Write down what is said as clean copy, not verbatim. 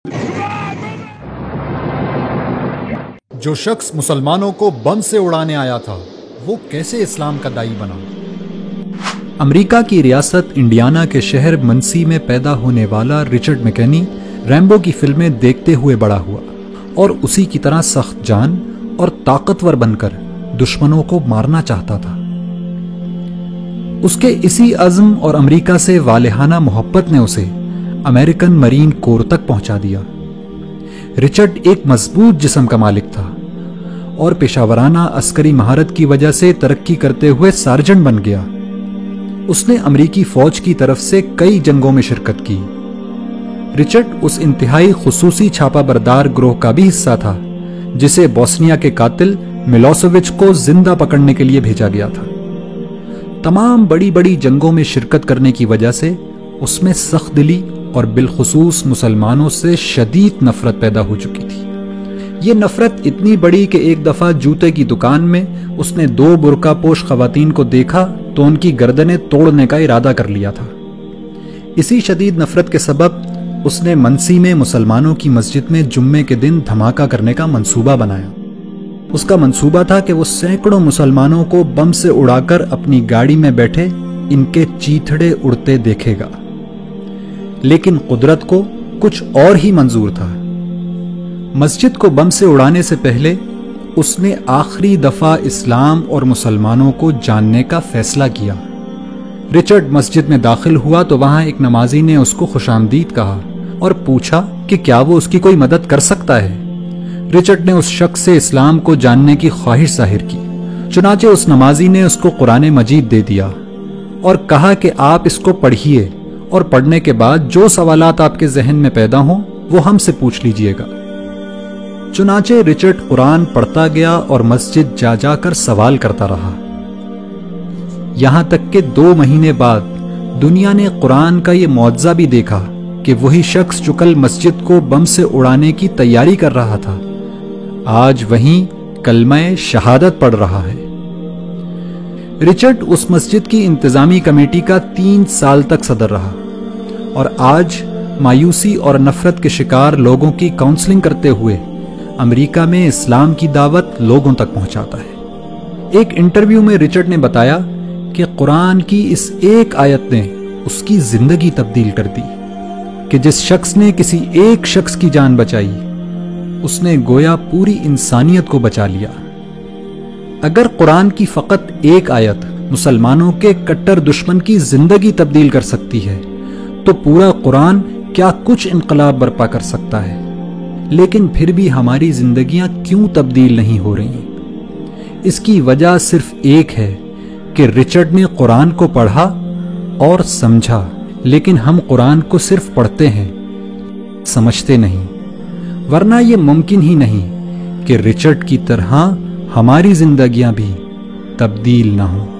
جو شخص مسلمانوں کو بم سے اڑانے آیا تھا وہ کیسے اسلام کا داعی بنا؟ امریکہ کی ریاست انڈیانا کے شہر منسی میں پیدا ہونے والا رچرڈ میکنی ریمبو کی فلمیں دیکھتے ہوئے بڑا ہوا اور اسی کی طرح سخت جان اور طاقتور بن کر دشمنوں کو مارنا چاہتا تھا۔ اس کے اسی عزم اور امریکہ سے والہانہ محبت نے اسے امریکن مرین کور تک پہنچا دیا۔ رچرڈ ایک مضبوط جسم کا مالک تھا اور پیشہ ورانہ عسکری مہارت کی وجہ سے ترقی کرتے ہوئے سارجنٹ بن گیا۔ اس نے امریکی فوج کی طرف سے کئی جنگوں میں شرکت کی۔ رچرڈ اس انتہائی خصوصی چھاپا بردار گروہ کا بھی حصہ تھا جسے بوسنیا کے قاتل ملوسیوچ کو زندہ پکڑنے کے لیے بھیجا گیا تھا۔ تمام بڑی بڑی جنگوں میں شرکت کرنے کی وجہ سے اس میں سخت دلی اور بالخصوص مسلمانوں سے شدید نفرت پیدا ہو چکی تھی۔ یہ نفرت اتنی بڑی کہ ایک دفعہ جوتے کی دکان میں اس نے 2 برقع پوش خواتین کو دیکھا تو ان کی گردنیں توڑنے کا ارادہ کر لیا تھا۔ اسی شدید نفرت کے سبب اس نے منسی میں مسلمانوں کی مسجد میں جمعے کے دن دھماکہ کرنے کا منصوبہ بنایا۔ اس کا منصوبہ تھا کہ وہ سینکڑوں مسلمانوں کو بم سے اڑا کر اپنی گاڑی میں بیٹھے ان کے چیتھڑے اڑتے دیکھے گا، لیکن قدرت کو کچھ اور ہی منظور تھا۔ مسجد کو بم سے اڑانے سے پہلے اس نے آخری دفعہ اسلام اور مسلمانوں کو جاننے کا فیصلہ کیا۔ رچرڈ مسجد میں داخل ہوا تو وہاں ایک نمازی نے اس کو خوش آمدید کہا اور پوچھا کہ کیا وہ اس کی کوئی مدد کر سکتا ہے۔ رچرڈ نے اس شخص سے اسلام کو جاننے کی خواہش ظاہر کی، چنانچہ اس نمازی نے اس کو قرآن مجید دے دیا اور کہا کہ آپ اس کو پڑھیے اور پڑھنے کے بعد جو سوالات آپ کے ذہن میں پیدا ہوں وہ ہم سے پوچھ لیجئے گا۔ چنانچہ رچرڈ قرآن پڑھتا گیا اور مسجد جا جا کر سوال کرتا رہا، یہاں تک کہ 2 مہینے بعد دنیا نے قرآن کا یہ معجزہ بھی دیکھا کہ وہی شخص جو کل مسجد کو بم سے اڑانے کی تیاری کر رہا تھا آج وہیں کلمہ شہادت پڑھ رہا ہے۔ رچرڈ اس مسجد کی انتظامی کمیٹی کا 3 سال تک صدر رہا اور آج مایوسی اور نفرت کے شکار لوگوں کی کاؤنسلنگ کرتے ہوئے امریکہ میں اسلام کی دعوت لوگوں تک پہنچاتا ہے۔ ایک انٹرویو میں رچرڈ نے بتایا کہ قرآن کی اس ایک آیت نے اس کی زندگی تبدیل کر دی کہ جس شخص نے کسی ایک شخص کی جان بچائی اس نے گویا پوری انسانیت کو بچا لیا۔ اگر قرآن کی فقط ایک آیت مسلمانوں کے کٹر دشمن کی زندگی تبدیل کر سکتی ہے تو پورا قرآن کیا کچھ انقلاب برپا کر سکتا ہے۔ لیکن پھر بھی ہماری زندگیاں کیوں تبدیل نہیں ہو رہی؟ اس کی وجہ صرف ایک ہے کہ رچرڈ نے قرآن کو پڑھا اور سمجھا، لیکن ہم قرآن کو صرف پڑھتے ہیں، سمجھتے نہیں، ورنہ یہ ممکن ہی نہیں کہ رچرڈ کی طرح ہماری زندگیاں بھی تبدیل نہ ہوں۔